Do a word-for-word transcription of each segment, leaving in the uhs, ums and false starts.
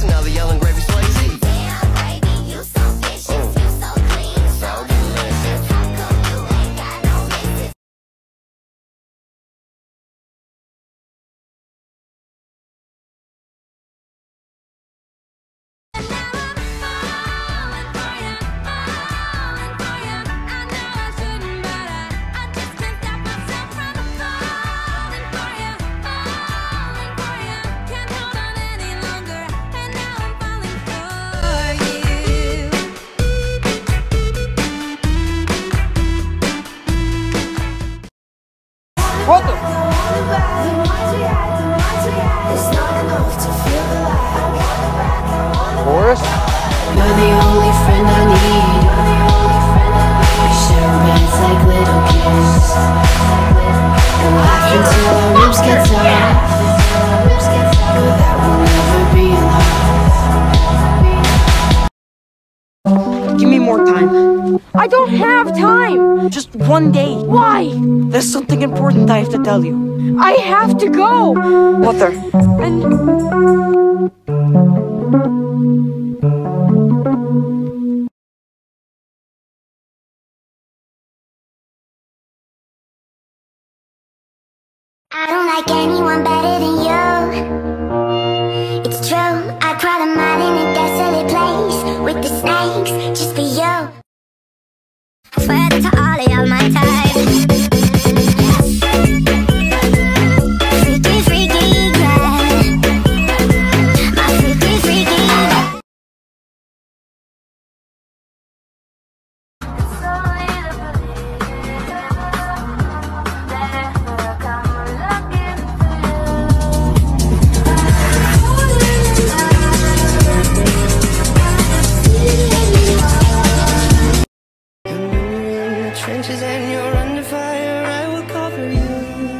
and now the yelling gravy's lazy. Damn, baby, you so vicious, Oh. you so clean, so So delicious. How come you ain't got no misses? And now I'm falling for you, falling for you. I know I shouldn't, but I, I just can't stop myself from falling for you, falling for you. Can't hold on any longer, and now I'm falling for you. What the? Boris? You're the only friend I need. We share beds like little kids. And laugh until our ribs get tired. But that will never be enough. Give me more time. I don't have time! Just one day. Why? There's something important I have to tell you. I have to go! Mother. And I don't like anyone better than you. It's true, I'd cry a mile in a desolate place with the snakes just for you. I swear that to all of y'all my type. Freaky, freaky, yeah. My freaky, freaky. It's only the belief that ever come looking Trenches and you're under fire, I will cover you.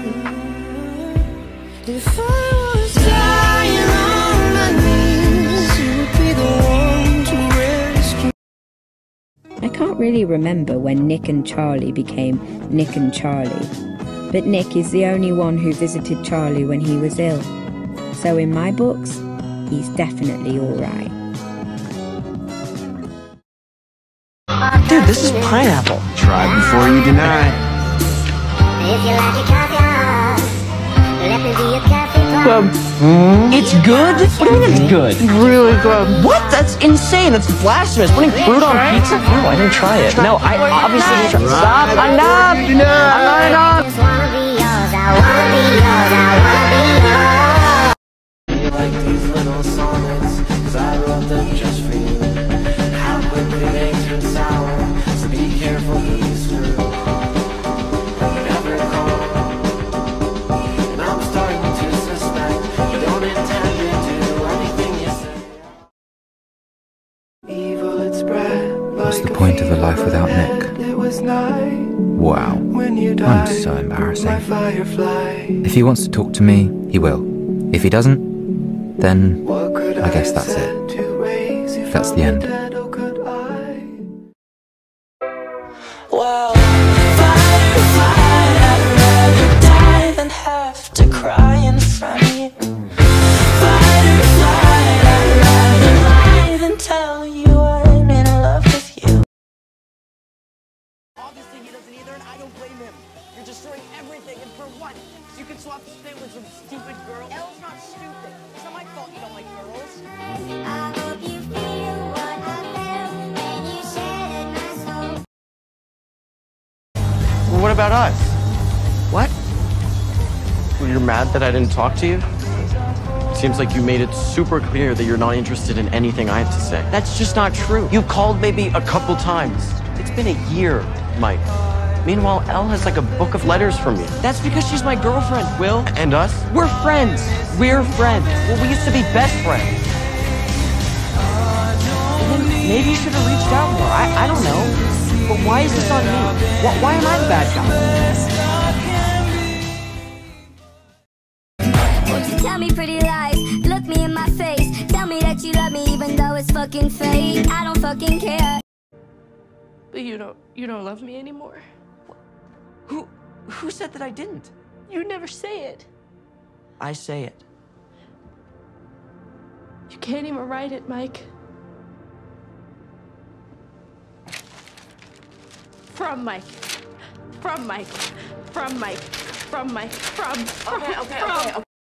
If I was dying on my knees, you would be the one to rescue. I can't really remember when Nick and Charlie became Nick and Charlie, but Nick is the only one who visited Charlie when he was ill. So in my books, he's definitely alright. Dude, this is pineapple. Try before you deny. If you like your coffee hot, let me be your coffee pot. Um, it's good? What do you mean it's good? Really good. What? That's insane. That's blasphemous. Putting fruit on pizza? No, I didn't try it. No, I obviously didn't try it. Stop. Enough. Enough. I'm not enough. Just wanna be yours, I wanna be yours, I wanna be yours. You like these little sonnets, cause I wrote them just for you. How quickly they turn sour, so be careful who you screw. Never call, and I'm starting to suspect you don't intend to do anything you say. Evil had spread. What's the point of a life without Nick? Wow. I'm so embarrassing. If he wants to talk to me, he will. If he doesn't, then I guess that's it. That's the end. Well, fight or flight, I'd rather die than have to cry in front of you. Fight or flight, I'd rather lie than tell you I'm in love with you. Obviously he doesn't either, and I don't blame him. You're destroying everything, and for what? So you can swap the spit with some stupid girl? Elle's not stupid. It's not my fault you don't like girls. I hope you feel what I felt when you shattered my soul. Well, what about us? What? Well, you're mad that I didn't talk to you? Seems like you made it super clear that you're not interested in anything I have to say. That's just not true. You called maybe a couple times. It's been a year, Mike. Meanwhile, Elle has like a book of letters from you. That's because she's my girlfriend, Will. And us? We're friends. We're friends. Well, we used to be best friends. And then maybe you should have reached out more. I, I don't know. But why is this on me? Why, why am I the bad guy? Tell me pretty lies, look me in my face. Tell me that you love me even though it's fucking fake. I don't fucking care. But you don't, you don't love me anymore. Who, who said that I didn't? You never say it. I say it. You can't even write it, Mike. From Mike. From Mike. From Mike. From Mike. From. From. Okay, okay, from. okay. okay.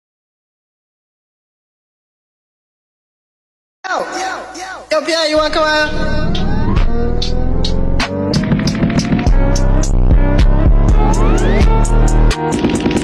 Yo, yo, yo. Yo, Pierre, you wanna come out?